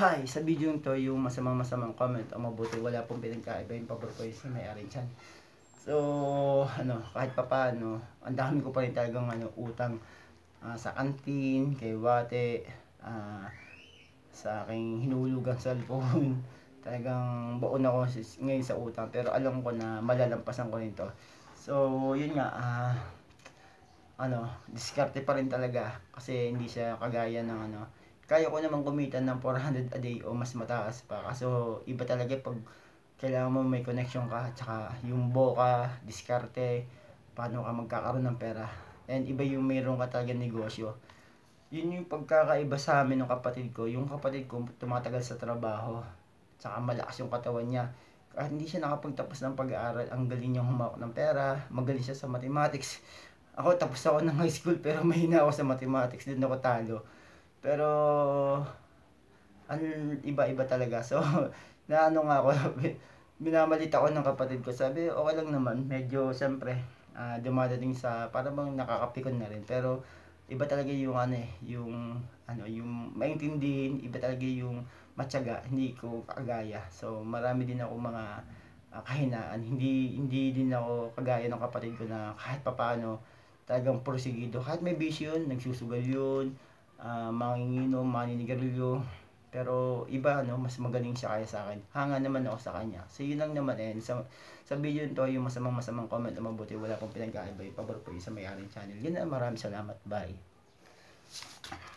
Hi, sa video nito yung masamang comment o mabuti wala pong pinagkaiba yung pabor ko yung sa may-ari dyan. So, kahit papaano, ang dami ko pa rin talagang utang sa kantin, kay Wate, sa aking hinulugang cellphone. Talagang baon ako ngayon sa utang pero alam ko na malalampasan ko nito. So, yun nga, diskarte pa rin talaga kasi hindi siya kagaya ng kaya ko naman kumita ng 400 a day o mas mataas pa. Kaso iba talaga pag kailangan mo may connection ka, tsaka yung boka, diskarte, paano ka magkakaroon ng pera. And iba yung mayroon ka talaga negosyo. Yun yung pagkakaiba sa amin ng kapatid ko. Yung kapatid ko tumatagal sa trabaho, tsaka malakas yung katawan niya. Kahit hindi siya nakapagtapos ng pag-aaral, ang galing niyang humawak ng pera, magaling siya sa mathematics. Ako tapos ako ng high school pero mahina ako sa mathematics, din ako talo. Pero iba-iba talaga. So, naano nga ako, minamalit ako ng kapatid ko. Sabi, okay lang naman. Medyo, siyempre, dumadating sa, para bang nakakapikon na rin. Pero, iba talaga yung yung maintindihin, iba talaga yung matyaga, hindi ko kagaya. So, marami din ako mga kahinaan. Hindi din ako kagaya ng kapatid ko na kahit papaano, talagang porsigido. Kahit may bisyo yun, nagsusugal yun, manginginom, maninigarilyo. Pero iba mas magaling siya kaya sa akin. Hanga naman ako sa kanya. So yun lang naman sa video nito yung masamang comment na mabuti wala pong pinagkaiba. Pabor po yung sa may-ari channel. Yun na, maraming salamat. Bye.